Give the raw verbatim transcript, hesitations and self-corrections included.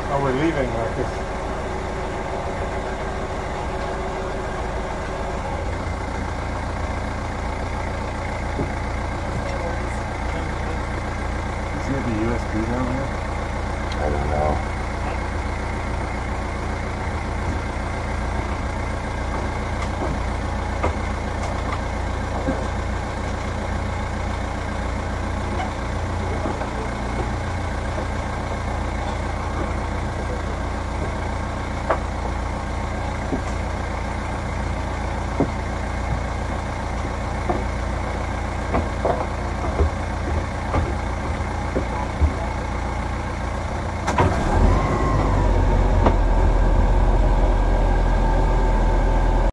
Oh, we're leaving, Marcus. Is he have the U S B down here? I don't know.